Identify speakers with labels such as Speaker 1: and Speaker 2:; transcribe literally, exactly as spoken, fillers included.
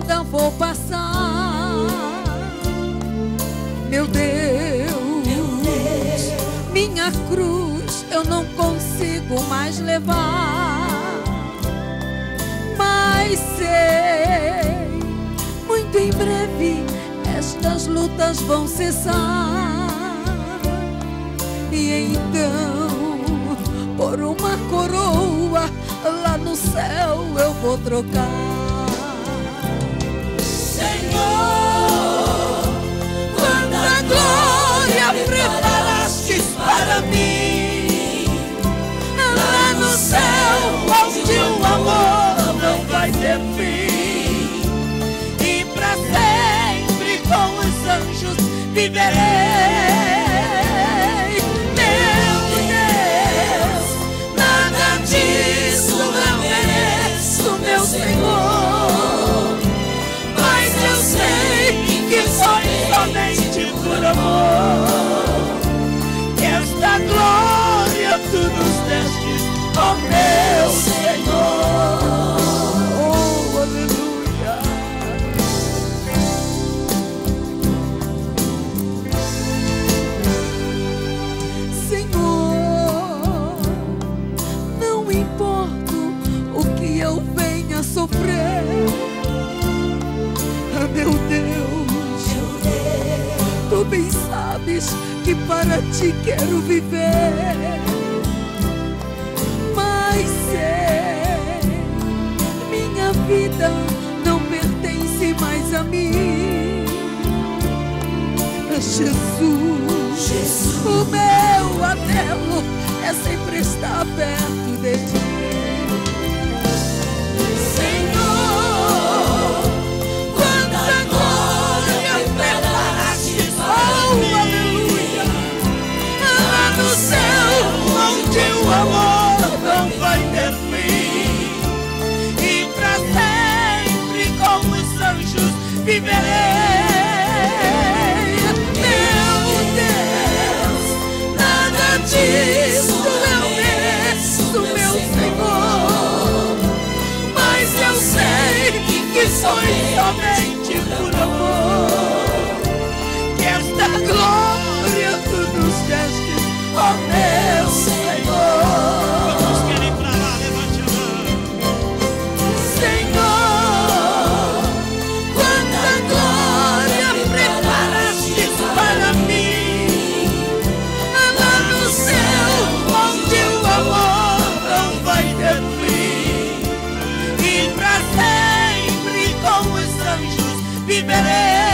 Speaker 1: vida vou passar. Meu Deus, minha cruz eu não consigo mais levar, mas sei, muito em breve estas lutas vão cessar. E então, por uma coroa lá no céu eu vou trocar. Senhor, quanta glória preparastes para mim, lá no céu onde o amor não vai ter fim, e para sempre com os anjos viverei. Meu Senhor, mas eu sei que foi somente por amor que esta glória tu nos destes, ó meu Senhor. Oh, aleluia. Senhor, não importa o que eu venha sofrer, ah, meu Deus, tu bem sabes que para ti quero viver, mas sei, minha vida não pertence mais a mim. Jesus, Jesus, o meu anelo é sempre estar perto de ti. O amor não vai ter fim, e para sempre com os anjos viverei. Meu Deus, nada disso eu mereço, meu Senhor, mas eu sei que foi somente por amor que esta glória tu nos destes, ó meu Senhor.
Speaker 2: Quantos querem pra lá? Levante a mão.
Speaker 1: Senhor, quanta glória preparaste para mim, lá no céu onde o amor não vai ter fim, e para sempre com os anjos viverei.